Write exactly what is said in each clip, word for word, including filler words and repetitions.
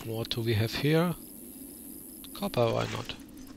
What do we have here? Copper, why not?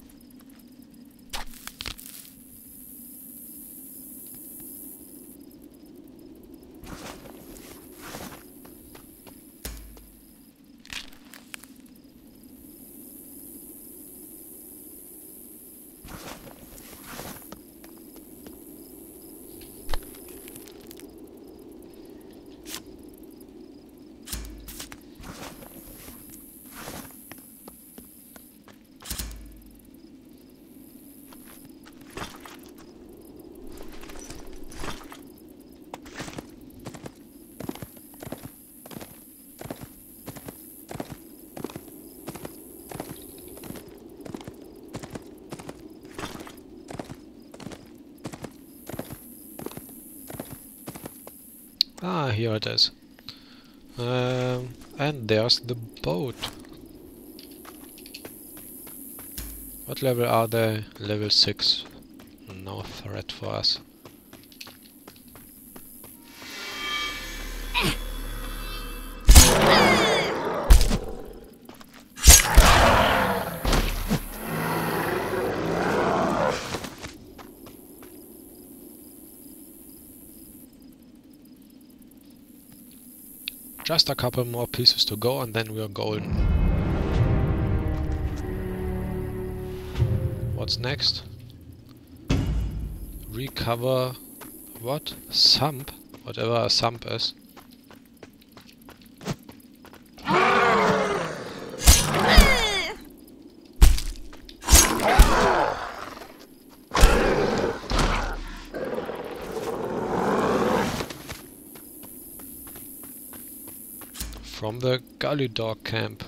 Ah, here it is. Um, and there's the boat. What level are they? Level six. No threat for us. Just a couple more pieces to go and then we're golden. What's next? Recover... what? Sump? Whatever a sump is. From the gully dog camp.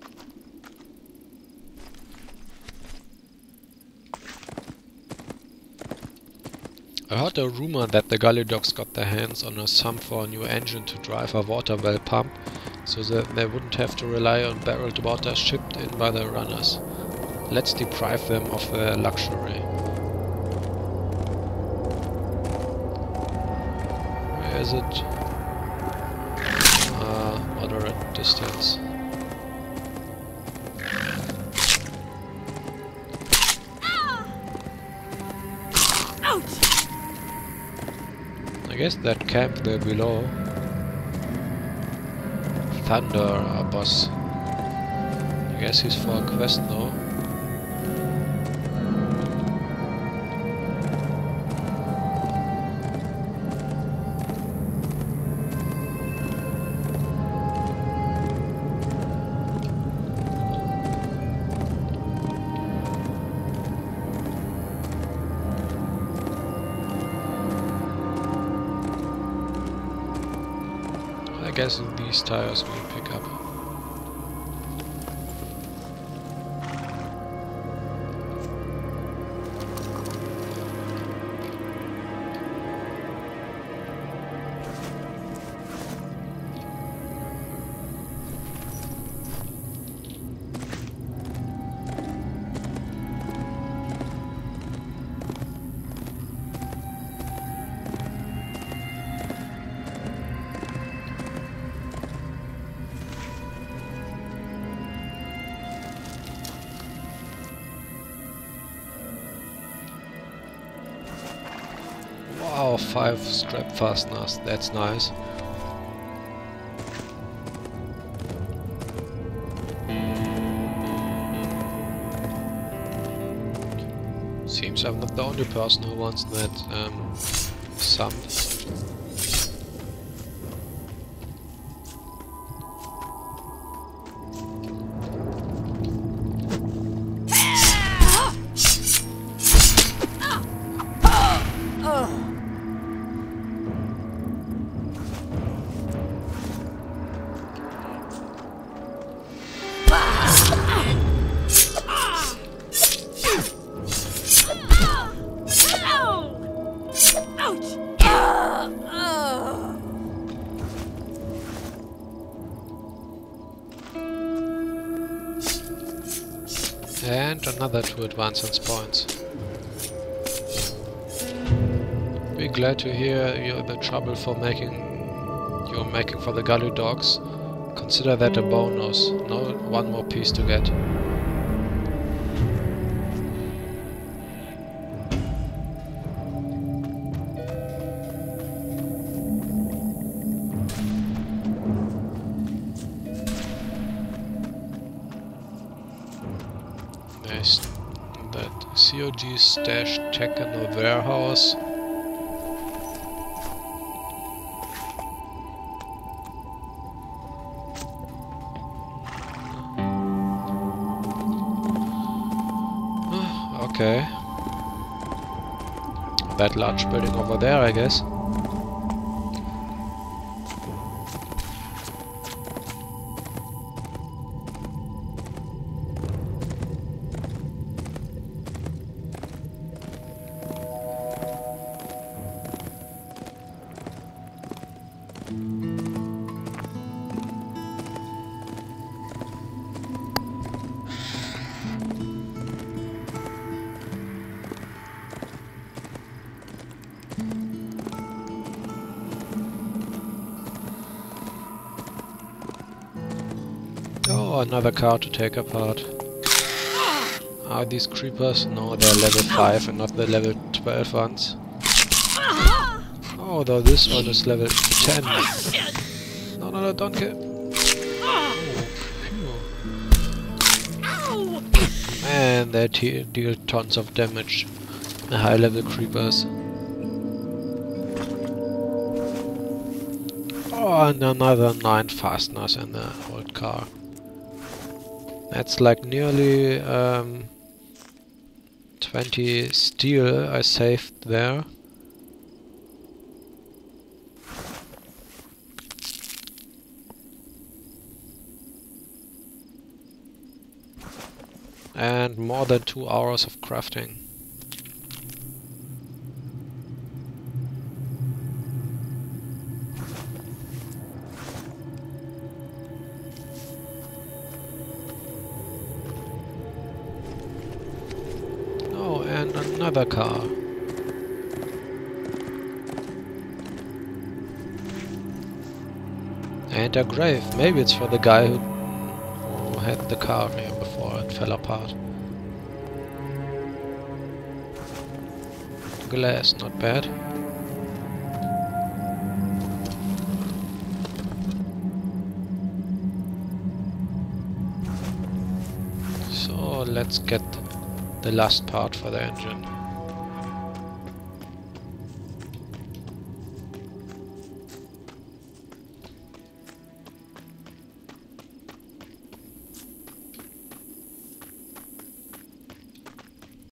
I heard a rumor that the gully dogs got their hands on a sump for a new engine to drive a water well pump, so that they wouldn't have to rely on barreled water shipped in by the runners. Let's deprive them of their luxury. Where is it? Moderate distance. I guess that camp there below. Thunder, our boss. I guess he's for a quest though. I guess these tires we pick up. Wow, five strap fasteners, that's nice. Seems I'm not the only person who wants that um, Sump. And another two advancement points. Be glad to hear you're in trouble for making you're making for the gully dogs, Consider that a bonus. No, one more piece to get. Nice. That C O G stash tech in the warehouse. Okay. That large building over there, I guess. Oh, another car to take apart. Are these creepers? No, they're level five and not the level twelve ones. Oh, though this one is level ten. No, no, no, don't get... Oh, man, they deal tons of damage. The high level creepers. Oh, and another nine fasteners in the old car. That's like nearly um, twenty steel I saved there. And more than two hours of crafting. And another car. And a grave. Maybe it's for the guy who, who had the car here before it fell apart. Glass, not bad. So let's get the last part for the engine.